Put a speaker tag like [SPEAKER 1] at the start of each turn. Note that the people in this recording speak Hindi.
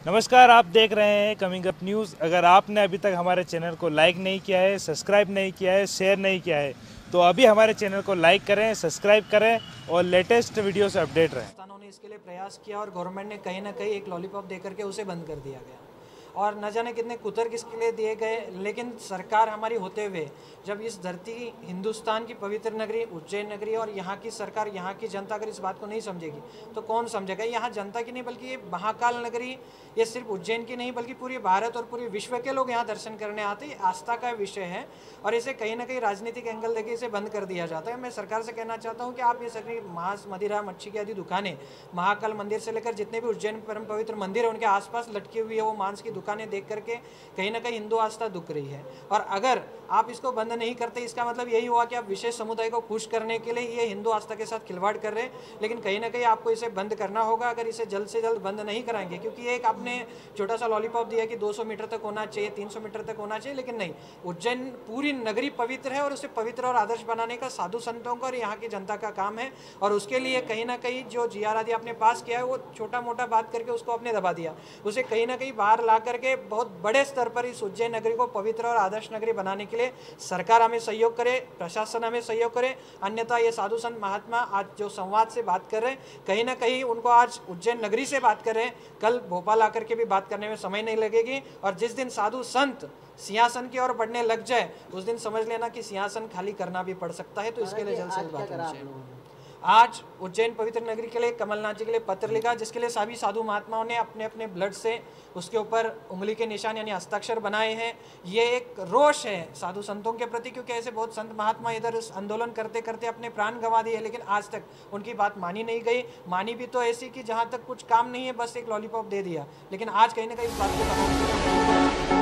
[SPEAKER 1] नमस्कार, आप देख रहे हैं कमिंग अप न्यूज़। अगर आपने अभी तक हमारे चैनल को लाइक नहीं किया है, सब्सक्राइब नहीं किया है, शेयर नहीं किया है, तो अभी हमारे चैनल को लाइक करें, सब्सक्राइब करें और लेटेस्ट वीडियो से अपडेट रहें।
[SPEAKER 2] पाकिस्तानों ने इसके लिए प्रयास किया और गवर्नमेंट ने कहीं ना कहीं एक लॉलीपॉप दे करके उसे बंद कर दिया गया और न जाने कितने कुतर किसके लिए दिए गए। लेकिन सरकार हमारी होते हुए जब इस धरती हिंदुस्तान की पवित्र नगरी उज्जैन नगरी और यहाँ की सरकार, यहाँ की जनता अगर इस बात को नहीं समझेगी तो कौन समझेगा। यहाँ जनता की नहीं बल्कि ये महाकाल नगरी, ये सिर्फ उज्जैन की नहीं बल्कि पूरे भारत और पूरे विश्व के लोग यहाँ दर्शन करने आते हैं। आस्था का विषय है और इसे कहीं ना कहीं राजनीतिक एंगल देके इसे बंद कर दिया जाता है। मैं सरकार से कहना चाहता हूँ कि आप ये सभी मांस, मदिरा, मच्छी की आदि दुकानें महाकाल मंदिर से लेकर जितने भी उज्जैन परम पवित्र मंदिर है उनके आसपास लटकी हुई है वो मांस की दुकानें देख करके कहीं ना कहीं हिंदू आस्था दुख रही है। और अगर आप इसको बंद नहीं करते इसका मतलब यही हुआ कि आप विशेष समुदाय को खुश करने के लिए ये हिंदू आस्था के साथ खिलवाड़ कर रहे हैं। लेकिन कहीं ना कहीं आपको इसे बंद करना होगा। अगर इसे जल्द से जल्द बंद नहीं कराएंगे, क्योंकि एक आपने छोटा सा लॉलीपॉप दिया कि 200 मीटर तक होना चाहिए, 300 मीटर तक होना चाहिए, लेकिन नहीं, उज्जैन पूरी नगरी पवित्र है और उसे पवित्र और आदर्श बनाने का साधु संतों का और यहाँ की जनता का काम है। और उसके लिए कहीं ना कहीं जो जीआर आदि आपने पास किया है वो छोटा मोटा बात करके उसको आपने दबा दिया, उसे कहीं ना कहीं बाहर ला करके बहुत बड़े स्तर पर इस उज्जैन नगरी को पवित्र और आदर्श नगरी बनाने के लिए सरकार हमें सहयोग करे, प्रशासन हमें सहयोग करे। अन्यथा ये साधु संत महात्मा आज जो संवाद से बात कर रहे हैं कहीं ना कहीं उनको आज उज्जैन नगरी से बात कर रहे हैं, कल भोपाल आकर के भी बात करने में समय नहीं लगेगी। और जिस दिन साधु संत सिंहासन की ओर बढ़ने लग जाए उस दिन समझ लेना कि सिंहासन खाली करना भी पड़ सकता है। तो इसके लिए जल्द से जल्द बात होनी चाहिए। आज उज्जैन पवित्र नगरी के लिए कमलनाथ जी के लिए पत्र लिखा जिसके लिए सभी साधु महात्माओं ने अपने अपने ब्लड से उसके ऊपर उंगली के निशान यानी हस्ताक्षर बनाए हैं। ये एक रोष है साधु संतों के प्रति, क्योंकि ऐसे बहुत संत महात्मा इधर आंदोलन करते करते अपने प्राण गंवा दिए, लेकिन आज तक उनकी बात मानी नहीं गई। मानी भी तो ऐसी कि जहाँ तक कुछ काम नहीं है, बस एक लॉलीपॉप दे दिया। लेकिन आज कहीं ना कहीं इस बात को